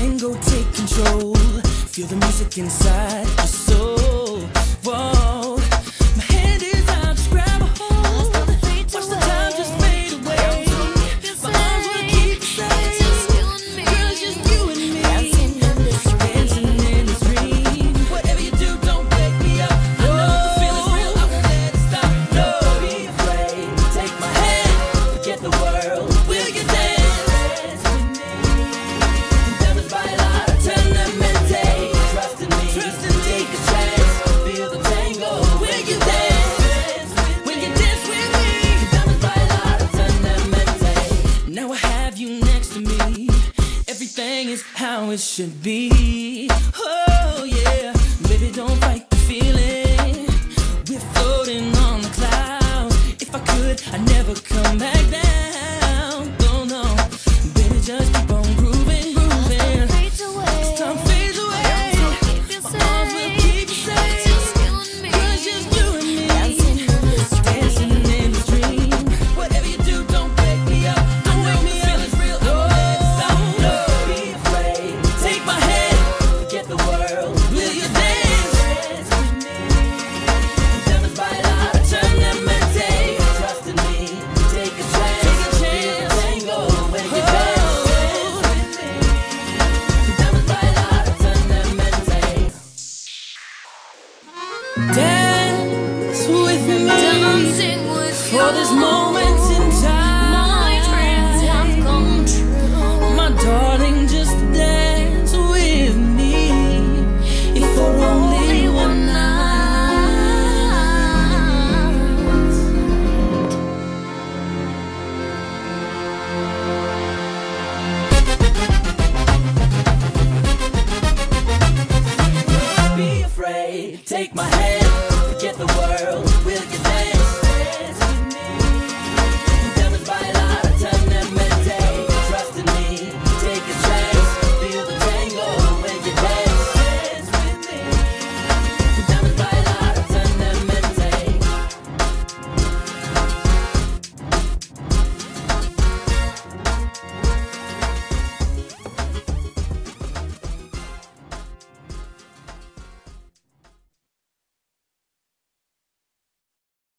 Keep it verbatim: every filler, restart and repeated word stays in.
tango, take control. Feel the music inside your soul. Whoa, my hand is out, just grab a hold. Watch the time just fade away. My arms will keep you safe. Girl, it's just you and me. Dancing in this dream. Whatever you do, don't wake me up. I know the feeling's real, I won't let it stop. No, don't be afraid. Take my hand, forget the world. Will you dance with me? Dance by light, eternamente. Trust in me, trust in me. Take a chance, feel the tango. Will you dance? Will you dance with me? Dance by light, eternamente. Now I have you next to me. Everything is how it should be. Oh yeah, baby, don't fight the feeling. We're floating on the clouds. If I could, I'd never come back down. Oh no, baby, just keep on grooving, grooving. Time fades away. My arms will keep you safe. Girl, it's just you and me. Dancing in this dream. Whatever you do, don't wake me up. Don't wake me up. Feeling's real, I won't let it stop. No, be afraid. Take my hand, forget the world. Will you dance with me? Dance by light, eternamente. Trust in me, take a chance. Take a chance. Tango, will you dance with me? Dance by light, eternamente. Dance with me Dancing with for this moment.